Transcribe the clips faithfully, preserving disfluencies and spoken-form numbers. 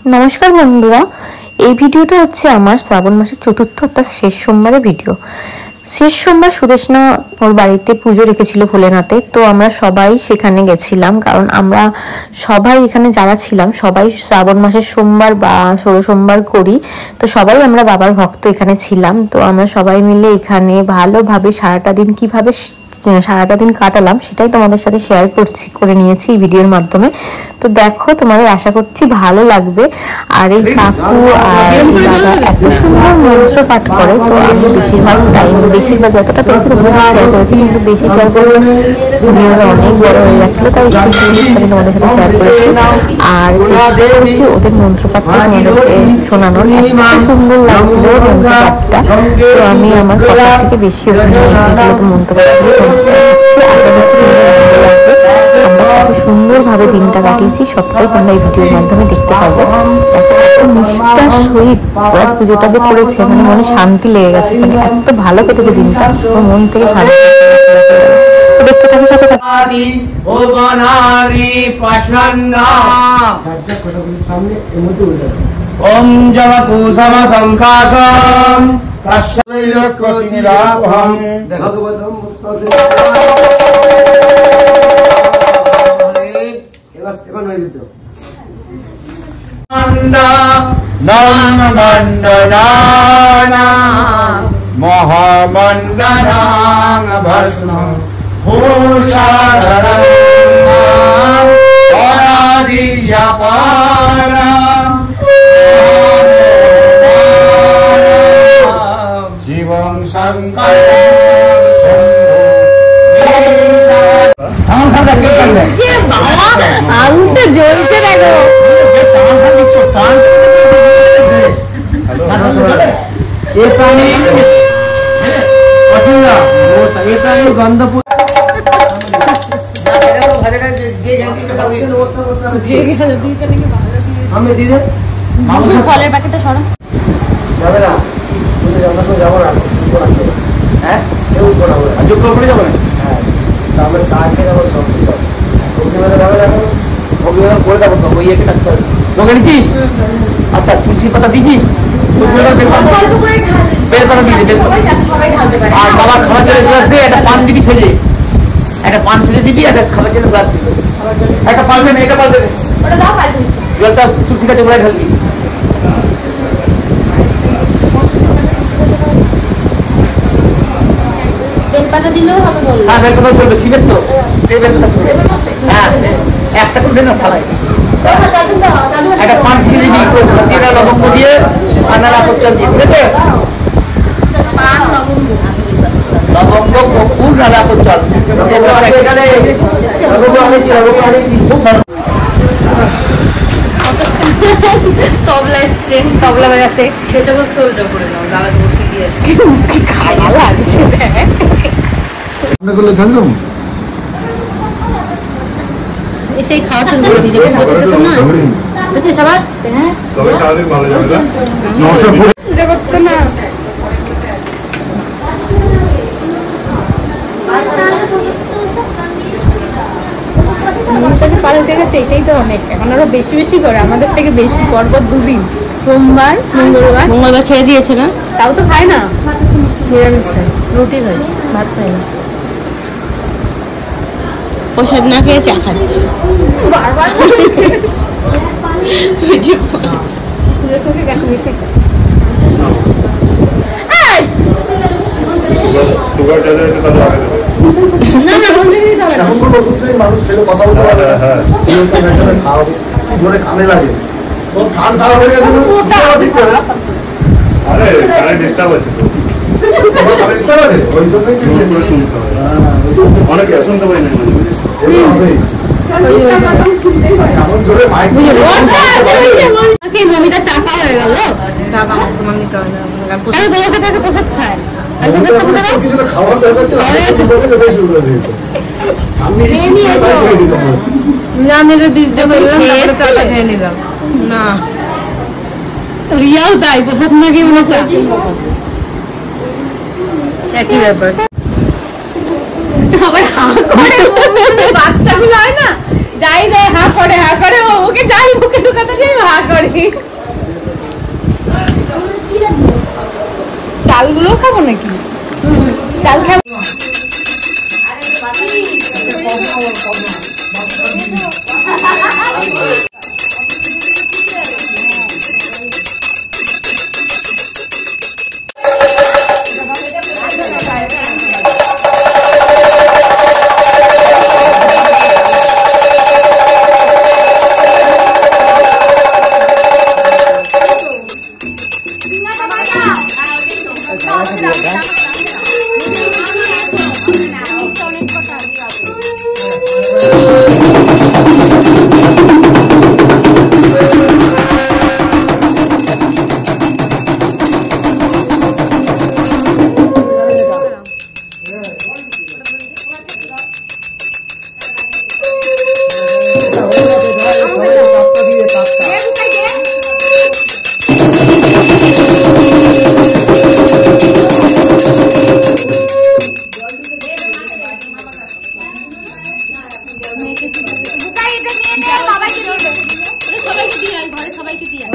নমস্কার বন্ধুরা, এই ভিডিওটা হচ্ছে আমার শ্রাবণ মাসের চতুর্থ অর্থাৎ শেষ সোমবারের ভিডিও। শেষ সোমবার সুদেশনা ওর বাড়িতে পুজো রেখেছিল ভোলেনাথে, তো আমরা সবাই সেখানে গেছিলাম। কারণ আমরা সবাই এখানে যারা ছিলাম সবাই শ্রাবণ মাসের সোমবার বা ষোলো সোমবার করি, তো সবাই আমরা বাবার ভক্ত এখানে ছিলাম। তো আমরা সবাই মিলে এখানে ভালোভাবে সারাটা দিন কিভাবে সারাটা দিন কাটালাম সেটাই তোমাদের সাথে শেয়ার করছি করে নিয়েছি এই ভিডিওর মাধ্যমে। তো দেখো, তোমাদের আশা করছি ভালো লাগবে। আর এই কাকু আর দাদা এত সুন্দর মন্ত্র পাঠ করে, তো আমি বেশিরভাগ টাইম বেশিরভাগ যতটা পেরেছি তোমাদের সাথে শেয়ার করেছি, কিন্তু বেশি শেয়ার করলে ভিডিওটা অনেক বড় হয়ে যাচ্ছিলো, তাই একটু আমি তোমাদের সাথে শেয়ার করেছি। আর চেষ্টা করেছি ওদের মন্ত্র পাঠটা তোমাদেরকে শোনানোর। এত সুন্দর লাগছিল মন্ত্র পাঠটা, তো আমি আমার কথার থেকে বেশি ওখানে মন্ত্র পাঠ আমরা কত সুন্দরভাবে দিনটা কাটিয়েছি সবটাই তোমরা এই ভিডিওর মাধ্যমে দেখতে পাবো। এত নিষ্ঠার সহিত ওরা পুজোটা যে করেছে, মানে মনে শান্তি লেগে গেছে, মানে এত ভালো কেটেছে দিনটা, মন থেকে শান্তি দেখতে থাকো, সাথে থাকো। ওম জবকুসম সংকাশম কাশ্যৈলকতিনিরাভম ভগবতম মুস্মতে এবাস এবার নৈবেদ্য মন্ডা নম মণ্ডনানা মহামণ্ডনাং ভস্ম ভূষাধরং সরাদি জাপারা শিবং শঙ্কর আগুনটা জ্বলছে দেখো। ফলের প্যাকেটটা সরা যাবে না, যাবো না, হ্যাঁ যোগ্য করে যাবো না, হ্যাঁ আমরা চা খেয়ে যাবো, সব সব অগ্নিবেলা যাবে না, অগ্নিবেলা করে যাবো তো ওই একে ডাক্তার তোকে নিচ্ছিস। আচ্ছা তুলসী পাতা দিচ্ছিস, বেল পাতা দিয়ে দে, আর বাবার খাবার জন্য গ্লাস দিয়ে একটা পান দিবি ছেড়ে, একটা পান ছেড়ে দিবি, একটা খাবার জন্য গ্লাস দিবি, একটা পান দেন, এটা পান দেবে, জলটা তুলসী গাছে গোড়ায় ঢালবি। বেলপাতা দিলেও হবে বললো। হ্যাঁ বেলপাতা চলবে, শিবের তো এই বেলপাতা চলবে। হ্যাঁ একটা করে দেন না থালায়, একটা পান ছিঁড়ে দিবি, তিরা লবঙ্গ দিয়ে আর নালা কচল দিয়ে, ঠিক আছে? লবঙ্গ কপুর নালা কচল তবলা এসছে, তবলা বাজাতে খেতে বসতে হয়েছে করে নাও, দাদাকে বসে দিয়ে আসছে, কি খাওয়া লাগছে সেই খাওয়া শুরু করে দিয়ে যাবে তো না বুঝছি সবাই। হ্যাঁ তবে সারাদিন ভালো যাবে না, পূজা করতো না। পাল্টে গেছে, এটাই তো অনেক। এখন আরো বেশি বেশি করে, আমাদের থেকে বেশি, পরপর দুদিন, সোমবার মঙ্গলবার। মঙ্গলবার ছেড়ে দিয়েছে না, তাও তো খায় না, নিরামিষ খায়, রুটি খায়, ভাত খায় না। প্রসাদ না খেয়ে চা খাচ্ছে বারবার। অনেকে শুনতে পারি না, মমিটা চাকা হয়ে গেল, টাকা তোমার নিতে হয় না, প্রসাদ খায়। রিয়াও তাই প্রসাদ না খেয়ে মনে একই ব্যাপার। আবার হা করে বাচ্চাগুলো হয় না, যাই দেয় হা করে হা করে, ওকে যাই মুখে ঢুকাতে যাই হা করে।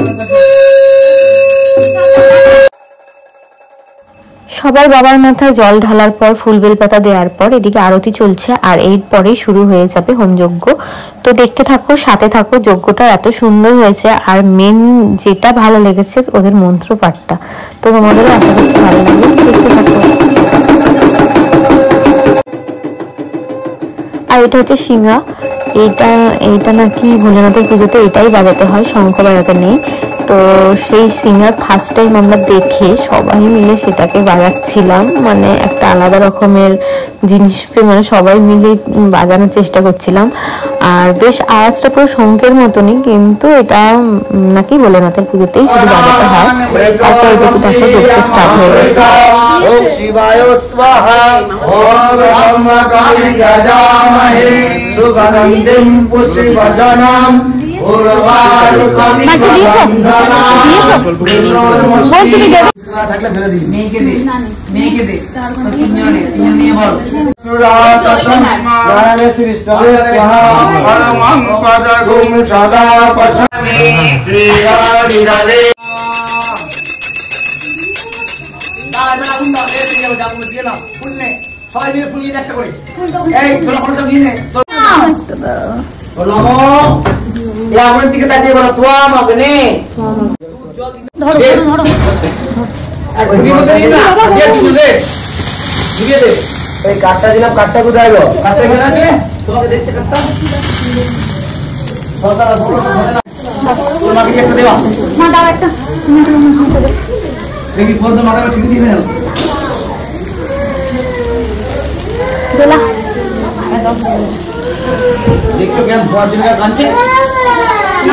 সবার বাবার মাথায় জল ঢালার পর ফুল বেলপাতা দেওয়ার পর এদিকে আরতি চলছে, আর এরপরেই শুরু হয়ে যাবে হোমযজ্ঞ। তো দেখতে থাকো, সাথে থাকো। যজ্ঞটা এত সুন্দর হয়েছে, আর মেন যেটা ভালো লেগেছে ওদের মন্ত্র পাঠটা। তো তোমাদেরও আশা করছি ভালো লাগবে, দেখতে থাকো। আর এটা হচ্ছে সিঙ্গা। এইটা এইটা নাকি ভোলেনাথের পুজোতে এটাই বাজাতে হয়, শঙ্খ বাজাতে নেই। তো সেই সিঙ্গার ফার্স্ট টাইম আমরা দেখে সবাই মিলে সেটাকে বাজাচ্ছিলাম, মানে একটা আলাদা রকমের জিনিস, মানে সবাই মিলে বাজানোর চেষ্টা করছিলাম। আর বেশ আওয়াজটা পুরো শঙ্খের মতনই, কিন্তু এটা নাকি ভোলেনাথের পুজোতেই শুধু বাজাতে হয়। তারপর এটুকু দেখো যজ্ঞ স্টার্ট হয়ে গেছে। ওম শিবায় স্বাহা ওম ব্রহ্মকালী যজামহে সুগন্ধিম পুষ্টিবর্ধনম উর্বারুকমিব বন্ধনাম বল তুমি দেব থাকলে ফেলে দিই মেয়েকে দে মেয়েকে দে তিনজনে তিনজন নিয়ে বল সুরাততম নারায়ণ শ্রীষ্ণবে স্বাহা পরমং পদগুম সদা পঠামি ক্রিয়ারিরারে সবাই মিলে ফুল নিয়ে একটা করে এই তোরা ফটো নিয়ে নে নমো এ আমার দিকে তাকিয়ে বলো তোয়া মগনে ধরো ধরো ওই দিকে নিয়ে না দিয়ে ফুল দে দিয়ে দে এই কাটটা দিলাম, কাটটা কোথায় গো? কাটটা এখানে আছে, তোমাকে দেখছে কাটটা দাদা বলো না তোমাকে একটা দেবা মা দাও একটা দেখি ফোন তো মাথাটা ঠিক দিয়ে নাও দোলা দেখো কেন ফোন দিলে কাঁদছে না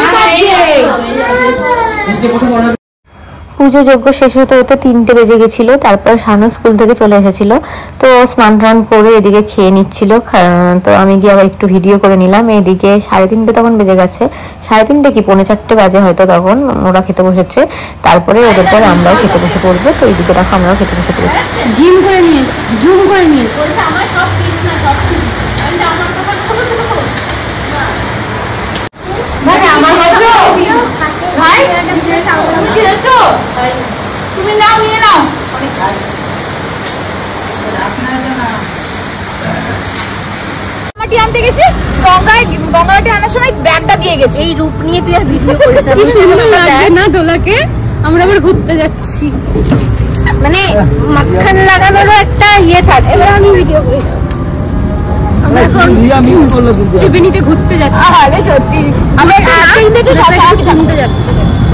নিচে কোথাও বড়। পুজো যজ্ঞ শেষ হতে হতে তিনটে বেজে গেছিল। তারপর শানু স্কুল থেকে চলে এসেছিল, তো স্নান টান করে এদিকে খেয়ে নিচ্ছিল। তো আমি গিয়ে আবার একটু ভিডিও করে নিলাম। এদিকে সাড়ে তিনটে তখন বেজে গেছে, সাড়ে তিনটে কি পৌনে চারটে বাজে হয়তো, তখন ওরা খেতে বসেছে। তারপরে ওদের পর আমরাও খেতে বসে পড়বো। তো এইদিকে দেখো আমরাও খেতে বসে পড়েছি। জিম করে নিয়ে জুম করে নিয়ে তুমি নাও নিয়ে নাও আনতে গেছি গঙ্গায় গঙ্গাটি আনার সময় ব্যাগটা দিয়ে গেছে। এই রূপ নিয়ে তুই আর ভিডিও করিস কি সুন্দর লাগছে না দোলাকে। আমরা আবার ঘুরতে যাচ্ছি, মানে মাখন লাগানোরও একটা ইয়ে থাকে। এবার আমি ভিডিও করি, আমরা এখন ত্রিবেণীতে ঘুরতে যাচ্ছি। আরে সত্যি আমরা ত্রিবেণীতে ঘুরতে যাচ্ছি।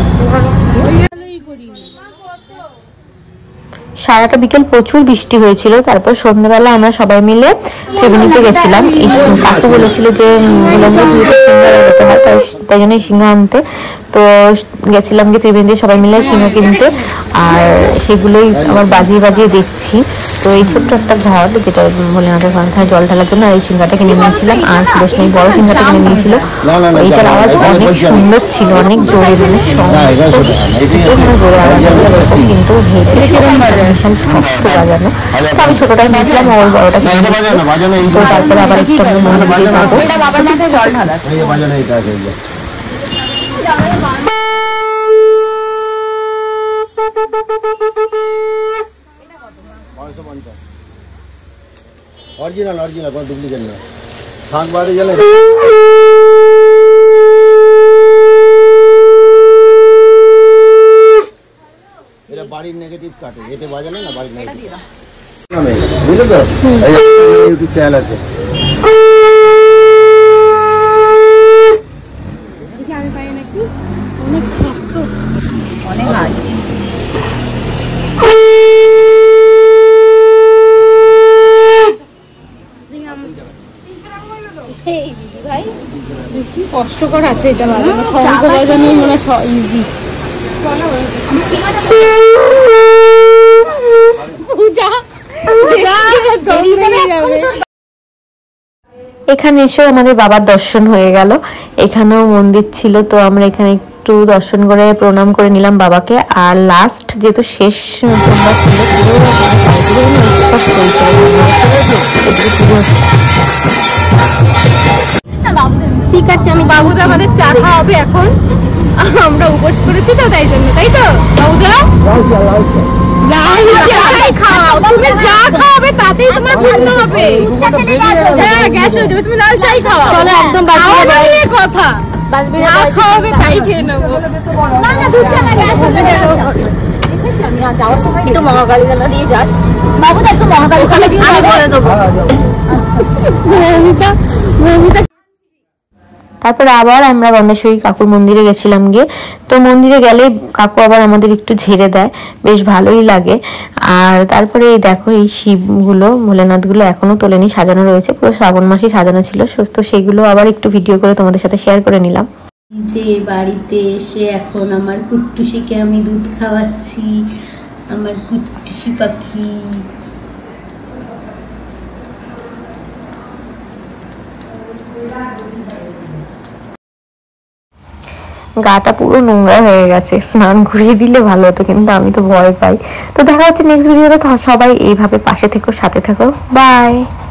সারাটা বিকেল প্রচুর বৃষ্টি হয়েছিল। তারপর সন্ধ্যাবেলা আমরা সবাই মিলে ত্রিবেণীতে গেছিলাম। কাকু বলেছিল যে সিঙ্গারা আনতে হয়, তাই তাই জন্য সিঙ্গা আনতে। তো গেছিলাম গিয়ে ত্রিবেণীতে সবাই মিলে সিঙ্গা কিনতে, আর সেগুলোই আবার বাজিয়ে বাজিয়ে দেখছি। তো এই ছোট্ট একটা ঘর, যেটা ভোলেনাথের মাথায় জল ঢালার জন্য এই সিঙ্গাটা কিনে নিয়েছিলাম। আর সুরেশ এই বড় সিঙ্গাটা কিনে নিয়েছিল। এইটার আওয়াজ অনেক সুন্দর ছিল, অনেক জোরে, মানে জোরে আওয়াজ, কিন্তু ভীষণ শক্ত বাজানো। তো আমি ছোটটাই নিয়েছিলাম, ওর বড়টা কিনে নিয়েছিল। তো তারপরে আবার একটু আমরা মন্দিরে যাবো। বাবার মাথায় জল ঢালা অরিজিনাল অরিজিনাল কোনো ডুপ্লিকেট না। শাক বাদে গেলে এটা বাড়ির নেগেটিভ কাটে, এতে বাজালে না বাড়ির নেগেটিভ। বুঝলে তো, ইউটিউব চ্যানেল আছে। অনেক শক্ত, অনেক হাই। কষ্টকর আছে এটা বাজানো, শঙ্খ বাজানো মনে হয় ইজি। এখানে এসেও আমাদের বাবার দর্শন হয়ে গেল। এখানেও মন্দির ছিল, তো আমরা এখানে একটু দর্শন করে প্রণাম করে নিলাম বাবাকে। আর লাস্ট যেহেতু শেষ ঠিক আছে, আমি বাবুদা আমাদের চা খাওয়াবে এখন। আমরা উপোস করেছি তো তাই জন্য, তাই তো বাবুদা? খাও, তুমি যা খাওয়াবে তাতেই তোমার পূর্ণ হবে। হ্যাঁ, গ্যাস হয়ে যাবে, তুমি লাল চাই খাও। একদম কথা, যা খাওয়াবে তাই খেয়ে নেবো। না না, দুধ চা না, গ্যাস হবে। আমি যাওয়ার সময় একটু মহাকালী গালা দিয়ে যাস বাবুদা, একটু মহাকালী গালা দিয়ে আমি বলে দেবো। তারপরে আবার আমরা গন্ধেশ্বরী কাকুর মন্দিরে গেছিলাম গিয়ে। তো মন্দিরে গেলে কাকু আবার আমাদের একটু ঝেড়ে দেয়, বেশ ভালোই লাগে। আর তারপরে এই দেখো এই শিবগুলো, ভোলেনাথগুলো এখনো তোলেনি, সাজানো রয়েছে, পুরো শ্রাবণ মাসেই সাজানো ছিল। তো সেগুলো আবার একটু ভিডিও করে তোমাদের সাথে শেয়ার করে নিলাম। যে বাড়িতে এসে এখন আমার কুট্টুসিকে আমি দুধ খাওয়াচ্ছি, আমার কুট্টুসি পাখি। গাটা পুরো নোংরা হয়ে গেছে, স্নান করিয়ে দিলে ভালো হতো, কিন্তু আমি তো ভয় পাই। তো দেখা হচ্ছে নেক্সট ভিডিওতে। সবাই এইভাবে পাশে থেকো, সাথে থাকো, বাই।